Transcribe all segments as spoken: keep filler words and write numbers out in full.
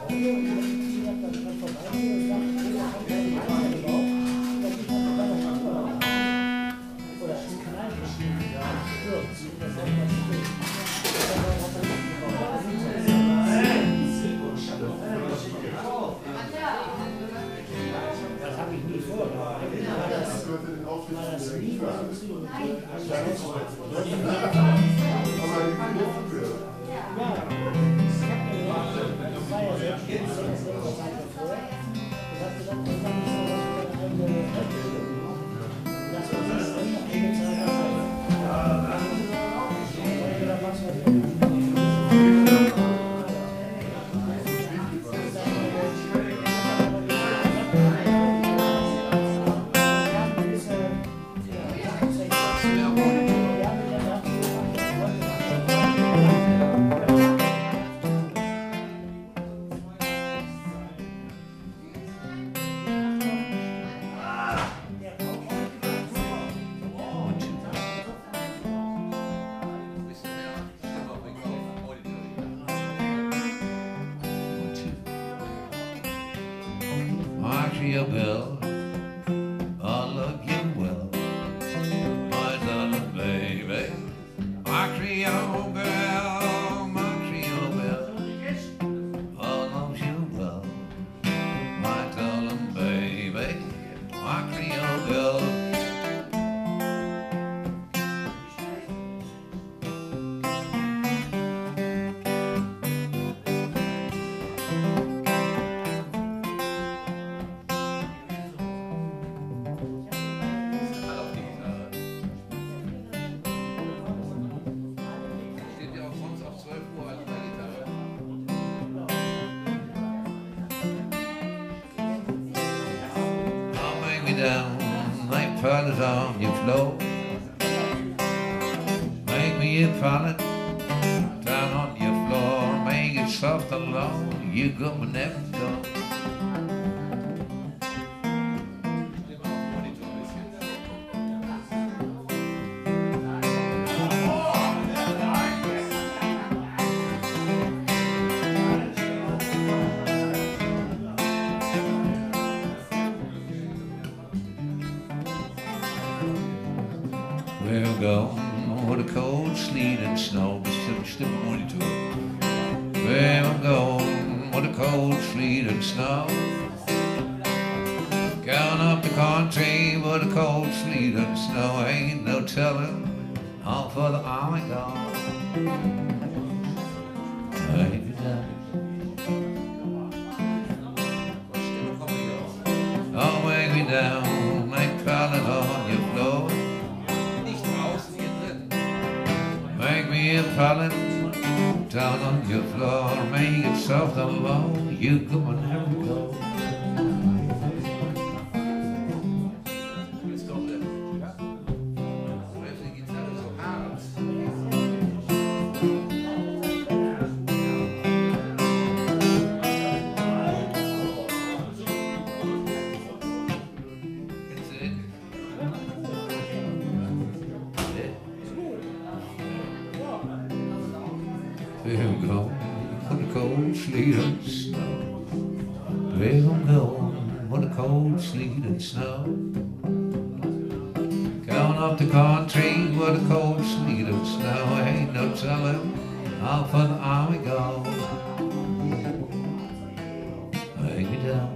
Montreal Bill, oh look you will, my darling baby. Montreal girl, Montreal Bill, oh love you will, my darling baby. Montreal Bill. Down, like pilot on your floor. Make me a pilot down on your floor. Make it soft and low. You go and never go. We're going with the cold sleet and snow. Bestimmt the monitor. We're going with the cold sleet and snow. Going up the country with the cold sleet and snow. Ain't no telling how far the army go. Make me down. Oh, make me down. Make pilot on your floor. Make me a pilot down on your floor. Make it soft and low. You go and never go. We'll go with the cold sleet and snow. We'll go with the cold sleet and snow. Going up the country with the cold sleet and snow. Ain't no telling how far the army go. Make me down.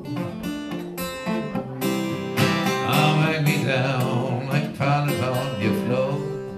Oh, make me down like pilot on your floor.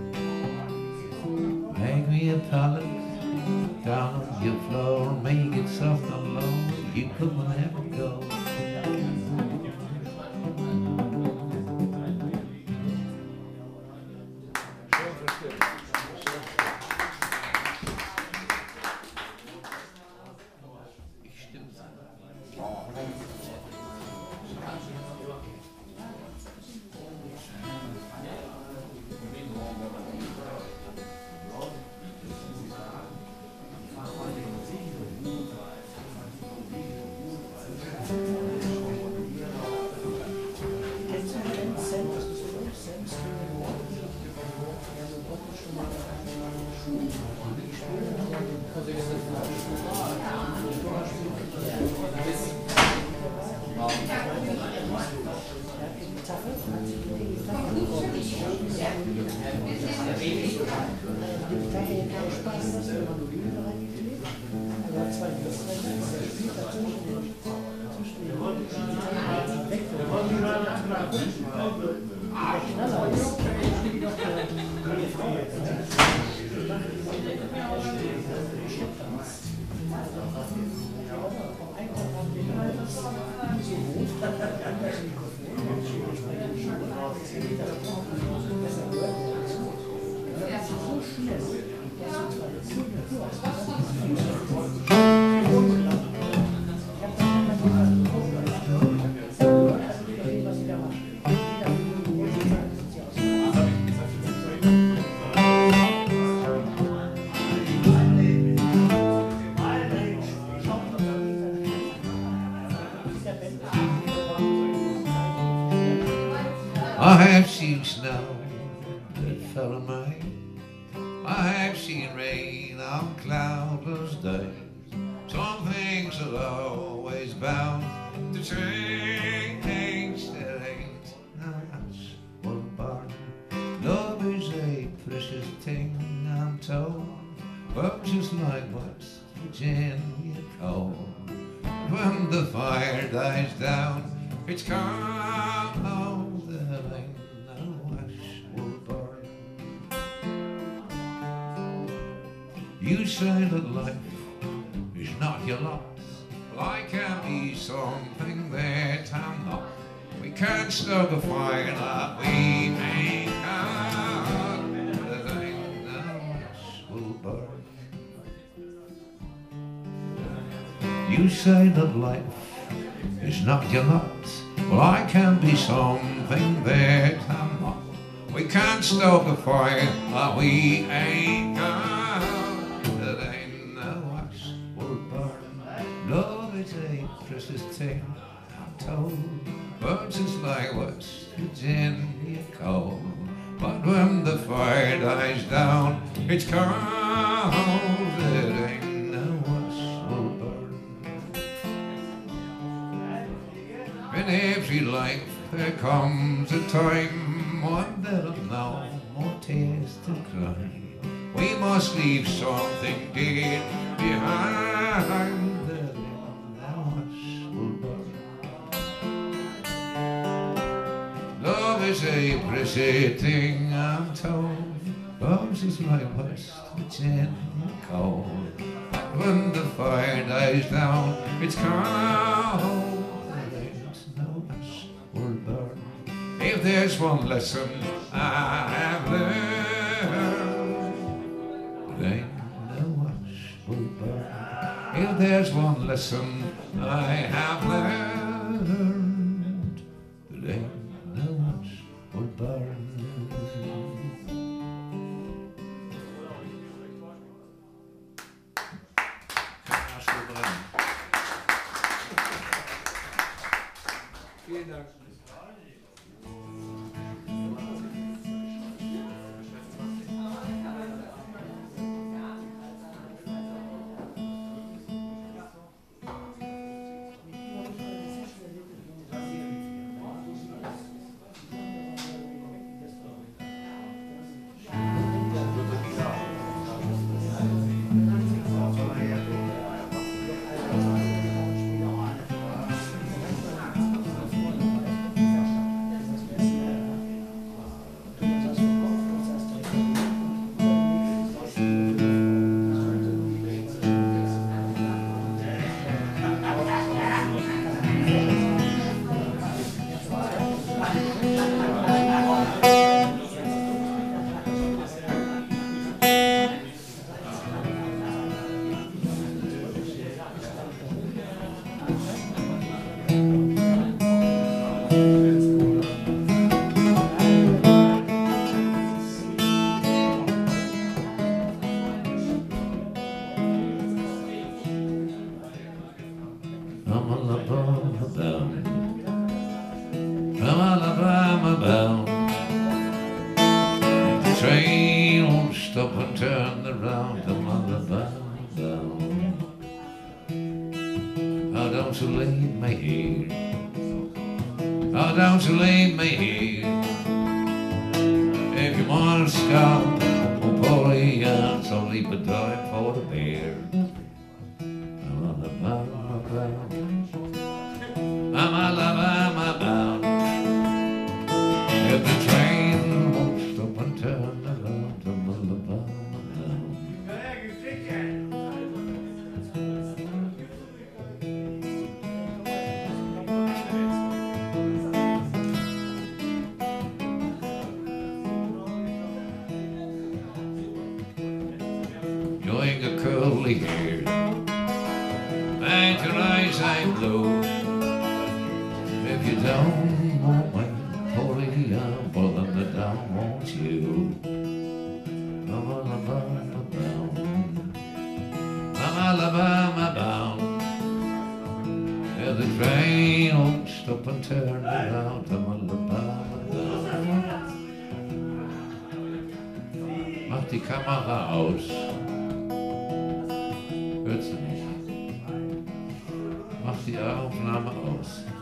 Make me a pilot down on your floor, make it soft and low. You could never go. I have seen snow that fell in May. I have seen rain on cloudless days. Some things are always bound to change. There ain't no one barn. Love is a precious thing, I'm told, but just like what's Virginia cold. When the fire dies down, it's cold. There ain't no ash will burn. You say that life is not your lot. Well, I can be something that I'm not. We can't stoke a fire that we ain't got. There ain't no ash will burn. You say that life is not your lot. Well, I can be something that I'm not. We can't stoke a fire that we ain't got. There ain't no ash will burn. Love is a precious thing, I'm told, but just like West Virginia cold. But when the fire dies down, it's cold. There ain't no ash will burn. In every life there comes a time when there'll no more tears to cry. We must leave something dear behind. There ain't no ash will burn. Love is a precious thing, I'm told, but just like West Virginia cold. When the fire dies down, it's cold. If there's one lesson I have learned, there ain't no ash will burn. If there's one lesson I have learned, there ain't no ash will burn. Vielen Dank. I'm Alabama bound. I'm Alabama bound. The train won't stop and turn around. I'm Alabama bound. Oh, don't you leave me here. Oh, don't you leave me here. If you want to scout, oh boy, yeah, so leave a dime for the beer. I'm Alabama. years. And your eyes I'm blue. If you don't want me, holy, I'm more than I don't want you. Alabama bound. Yeah, the train won't stop and turn around. I'm Alabama bound. Macht die Kamera aus. Hört's nicht? Mach die Aufnahme aus.